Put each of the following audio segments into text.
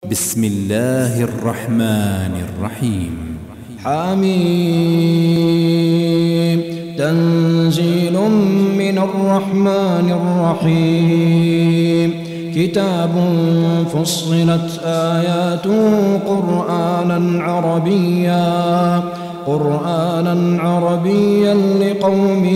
بسم الله الرحمن الرحيم. حميم. تنزيل من الرحمن الرحيم. كتاب فصلت آياته قرآنا عربيا لقوم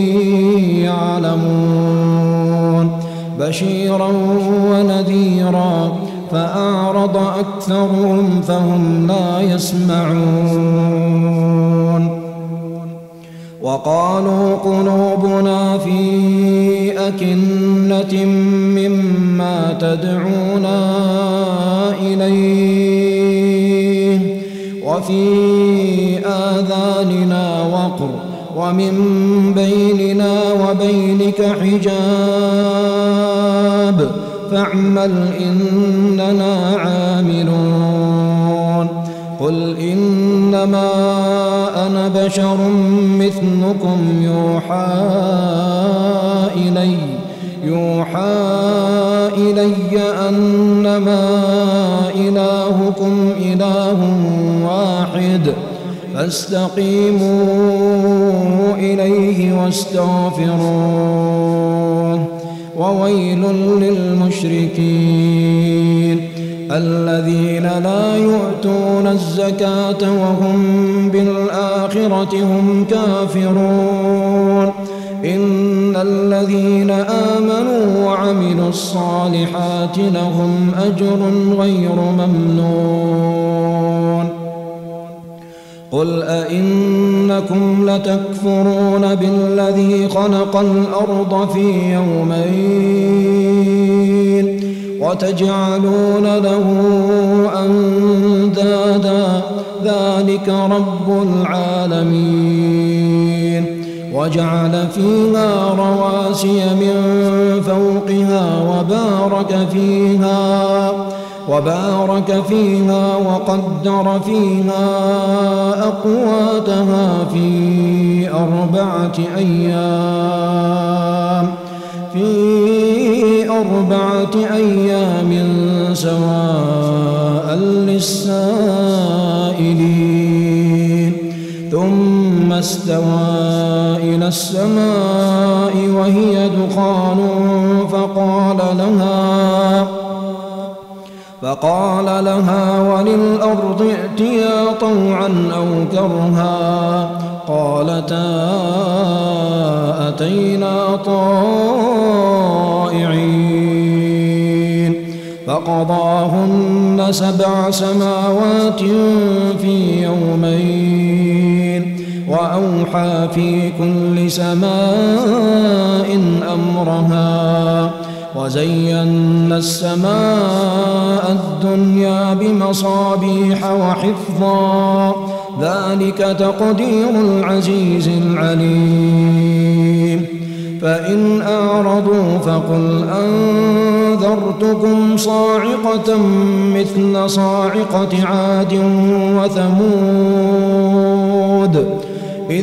يعلمون بشيرا ونذيرا فأعرض أكثرهم فهم لا يسمعون وقالوا قلوبنا في أكنة مما تدعونا إليه وفي آذاننا وقر ومن بيننا وبينك حجاب فاعمل إننا عاملون قل إنما أنا بشر مثلكم يوحى إلي أنما إلهكم إله واحد فاستقيموا إليه واستغفروه وويل للمشركين الذين لا يؤتون الزكاة وهم بالآخرة هم كافرون إن الذين آمنوا وعملوا الصالحات لهم أجر غير ممنون قل أئنكم لتكفرون بالذي خلق الأرض في يومين وتجعلون له أندادا ذلك رب العالمين وجعل فيها رواسي من فوقها وبارك فيها وقدر فيها أقواتها في أربعة أيام سواء للسائلين ثم استوى إلى السماء وهي دخان فقال لها وللأرض ائتيا طوعا أو كرها قالتا أتينا طائعين فقضاهن 7 سماوات في يومين وأوحى في كل سماء أمرها وزينا السماء الدنيا بمصابيح وحفظا ذلك تقدير العزيز العليم فإن أعرضوا فقل أنذرتكم صاعقة مثل صاعقة عاد وثمود إذ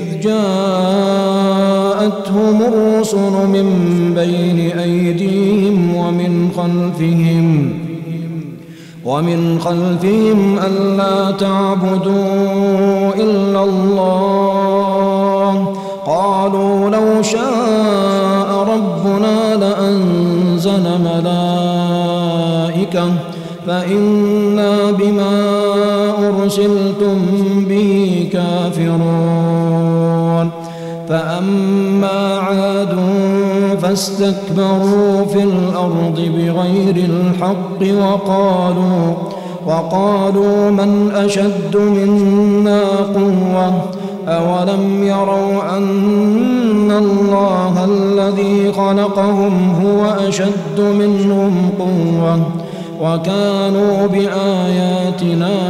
جاءتهم الرسل من بين أيديهم ومن خلفهم ألا تعبدوا إلا الله قالوا لو شاء ربنا لأنزل ملائكة فإنا بما أرسلتم به كافرون فأما عاد فاستكبروا في الأرض بغير الحق وقالوا من أشد منا قوة أولم يروا أن الله الذي خلقهم هو أشد منهم قوة وكانوا بآياتنا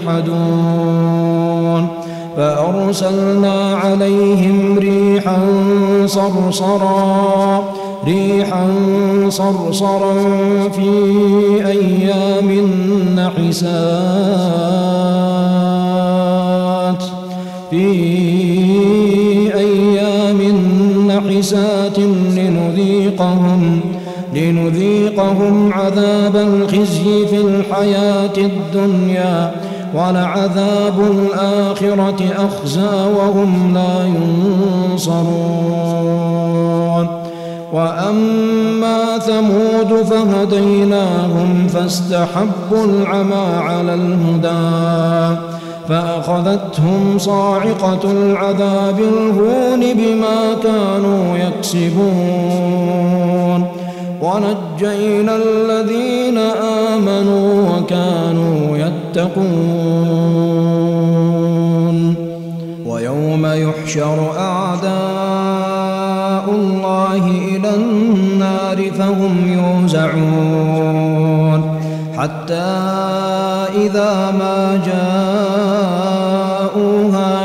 يجحدون فأرسلنا عليهم ريحا صرصرا في أيام نحسات لنذيقهم عذاب الخزي في الحياة الدنيا ولعذاب الآخرة أخزى وهم لا ينصرون. وأما ثمود فهديناهم فاستحبوا العمى على الهدى فأخذتهم صاعقة العذاب الهون بما كانوا يكسبون ونجينا الذين آمنوا وكانوا يتقون. ويوم يحشر أعداء الله إلى النار فهم يوزعون حتى إذا ما جاءوها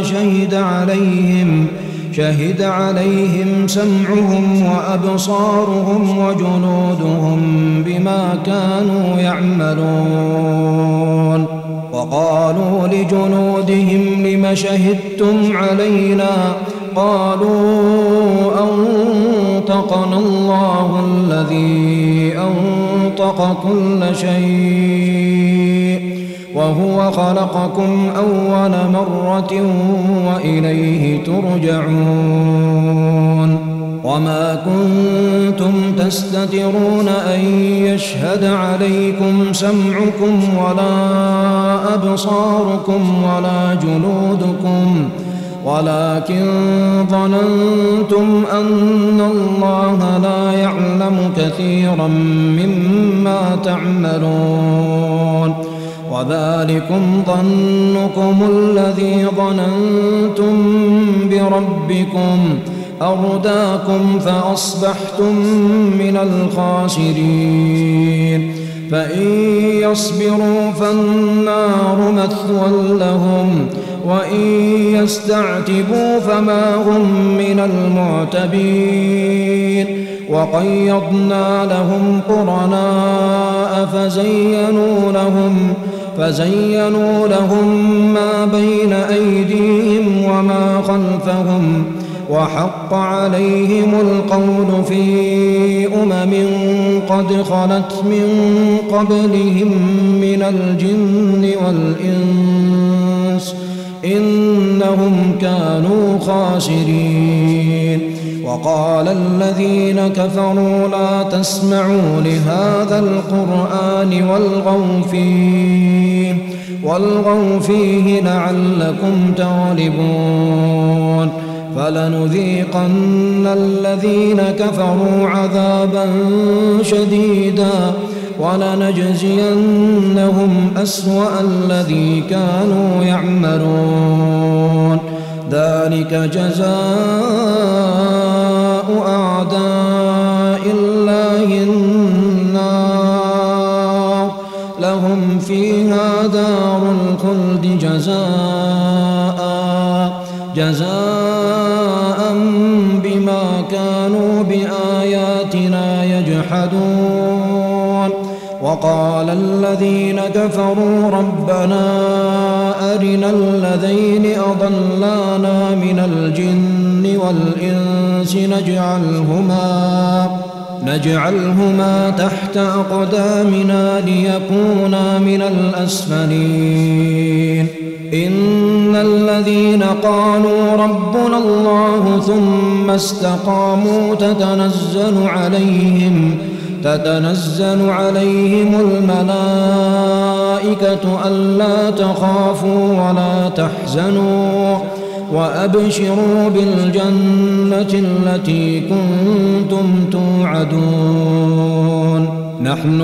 شهد عليهم سمعهم وأبصارهم وجلودهم بما كانوا يعملون. وقالوا لجلودهم لم شهدتم علينا قالوا أنطقنا الله الذي أنطق كل شيء وهو خلقكم أول مرة وإليه ترجعون. وما كنتم تستترون أن يشهد عليكم سمعكم ولا أبصاركم ولا جلودكم ولكن ظننتم أن الله لا يعلم كثيرا مما تعملون. وذلكم ظنكم الذي ظننتم بربكم أرداكم فأصبحتم من الخاسرين. فإن يصبروا فالنار مثوى لهم وإن يستعتبوا فما هم من المعتبين. وقيضنا لهم قرناء فزينوا لهم ما بين أيديهم وما خلفهم وحق عليهم القول في قد خلت من قبلهم من الجن والإنس إنهم كانوا خاسرين. وقال الذين كفروا لا تسمعوا لهذا القرآن والغوا فيه لعلكم تغلبون. فلنذيقن الذين كفروا عذابا شديدا ولنجزينهم أسوأ الذي كانوا يعملون. ذلك جزاء أعداء الله النار لهم فيها دار الخلد جزاء بما كانوا بآياتنا يجحدون. وقال الذين كفروا ربنا أرنا الذين أضلانا من الجن والإنس نجعلهما تحت أقدامنا ليكونا من الأسفلين. إن الذين قالوا ربنا الله ثم استقاموا تتنزل عليهم الملائكة ألا تخافوا ولا تحزنوا وأبشروا بالجنة التي كنتم توعدون. نحن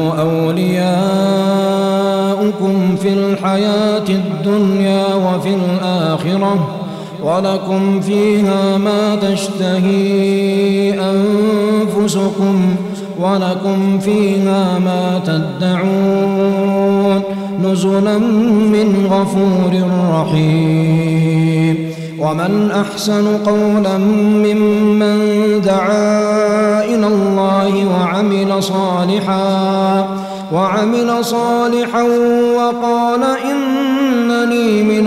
أولياؤكم في الحياة الدنيا وفي الآخرة ولكم فيها ما تشتهي أنفسكم ولكم فيها ما تدعون نزلا من غفور رحيم. ومن أحسن قولا ممن دعا إلى الله وعمل صالحا وقال إنني من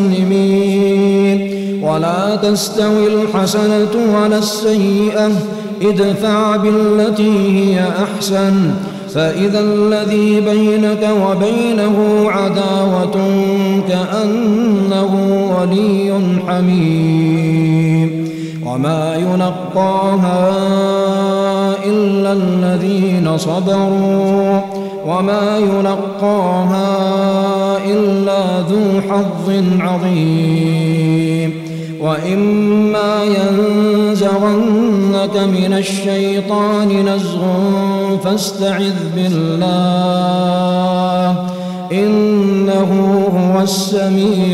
المسلمين. ولا تستوي الحسنة ولا السيئة ادفع بالتي هي أحسن فإذا الذي بينك وبينه عداوة كأنه ولي حميم وما يلقاها إلا الذين صبروا وما يلقاها إلا ذو حظ عظيم وإما ينزغنك من الشيطان نزغ فاستعذ بالله إنه هو السميع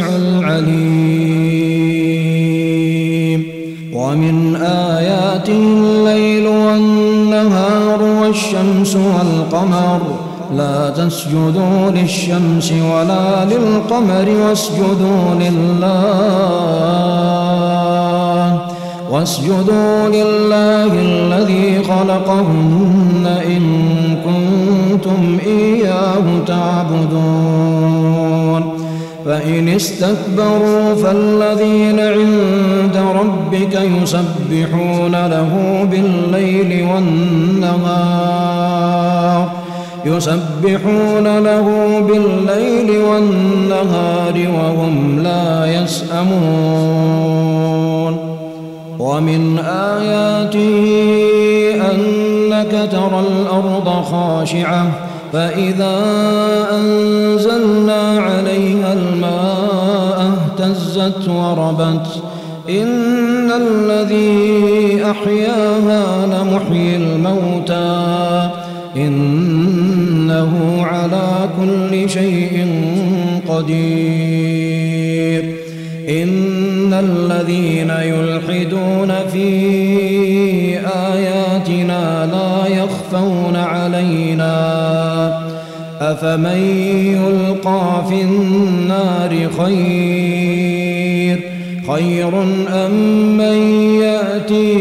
العليم ومن آياته الليل والنهار والشمس والقمر لا تسجدوا للشمس ولا للقمر واسجدوا لله الذي خلقهن إن كنتم إياه تعبدون فإن استكبروا فالذين عند ربك يسبحون له بالليل والنهار وهم لا يسأمون ومن آياته أنك ترى الأرض خاشعة فإذا أنزلنا عليها الماء اهتزت وربت إن الذي أحياها لمحيي الموتى إنه على كل شيء قدير إن الذين يلحدون في آياتنا لا يخفون علينا أفمن يلقى في النار خير أم من يأتي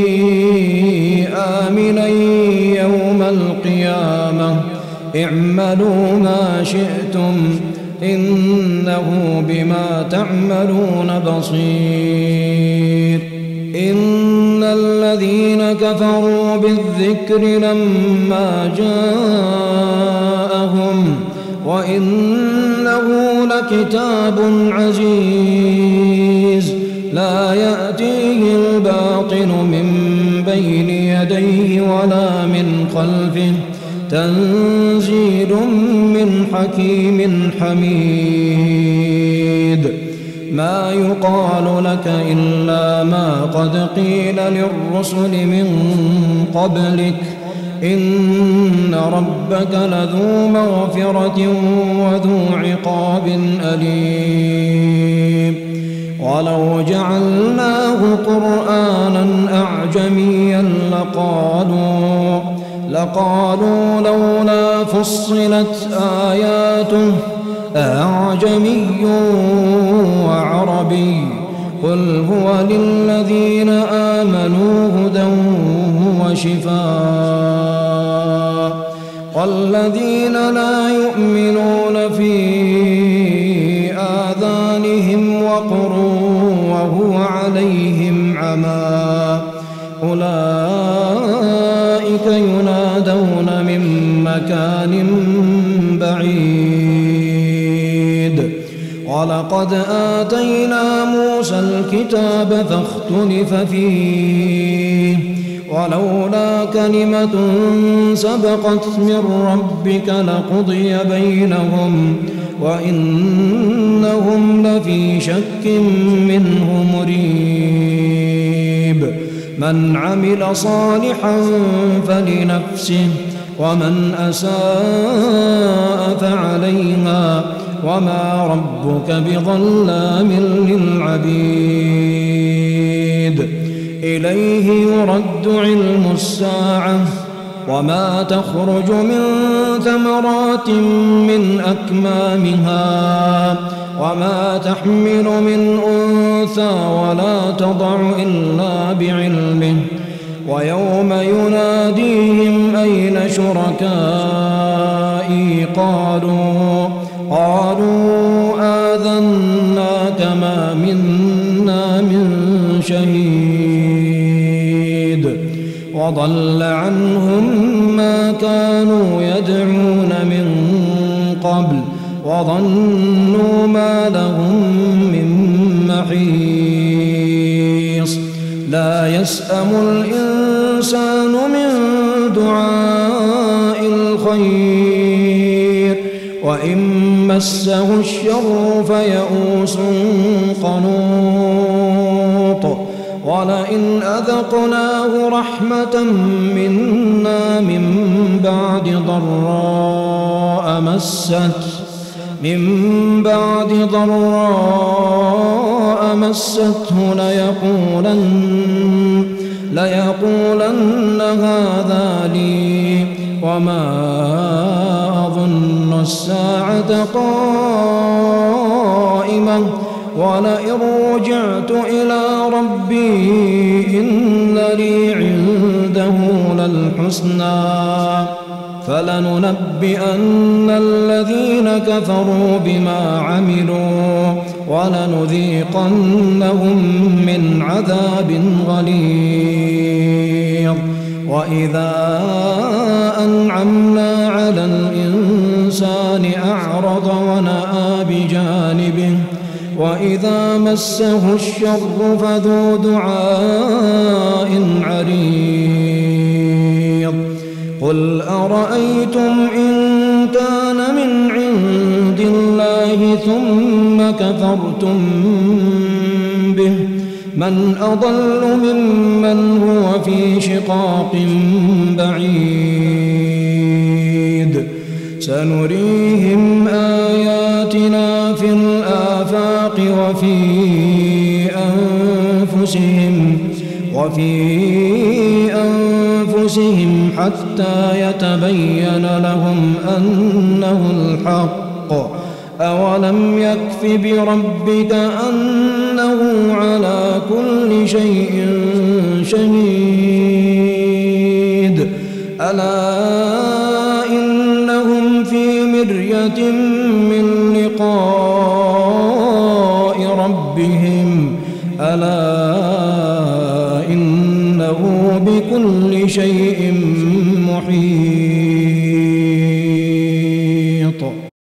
آمنا يوم القيامة اعملوا ما شئتم إنه بما تعملون بصير إن الذين كفروا بالذكر لما جاءهم وإنه لكتاب عزيز لا يأتيه الباطل من بين يديه ولا من خلفه تنزيل من حكيم حميد ما يقال لك إلا ما قد قيل للرسل من قبلك إن ربك لذو مغفرة وذو عقاب أليم ولو جعلناه قرآنا أعجميا لقالوا لولا فصلت آياته أعجمي وعربي قل هو للذين آمنوا هدى وشفاء والذين لا يؤمنون في آذانهم وقر وهو عليهم عمى أولئك ينادون من مكان بعيد ولقد آتينا موسى الكتاب فاختلف فيه ولولا كلمة سبقت من ربك لقضي بينهم وإنهم لفي شك منه مريب من عمل صالحا فلنفسه ومن أساء فعليها وما ربك بظلام للعبيد إليه يرد علم الساعة وما تخرج من ثمرات من أكمامها وما تحمل من أنثى ولا تضع إلا بعلمه ويوم يناديهم أين شركائي قالوا آذناك ما منا من شهيد وضل عنهم ما كانوا يدعون من قبل وظنوا ما لهم من محيص لا يسأم الإنسان من دعاء الخير وإن مسه الشر فيئوس قنوط ولئن أذقناه رحمة منا من بعد ضراء مسته ليقولن هذا لي وما أظن الساعة قائمة ولئن رجعت إلى ربي إن لي عنده للحسنى فلننبئن الذين كفروا بما عملوا ولنذيقنهم من عذاب غليظ وإذا أنعمنا على الإنسان أعرض ونأى بجانبه وإذا مسه الشر فذو دعاء عريض قل أرأيتم إن كان من عند الله ثم كفرتم به من أضل ممن هو في شقاق بعيد سنريهم آياتنا في الآفاق وفي أنفسهم حتى يتبين لهم أنه الحق أولم يكف بربك أنه على كل شيء شهيد ألا إنهم في مرية من لقاء ربهم ألا إنه بكل شيء محيط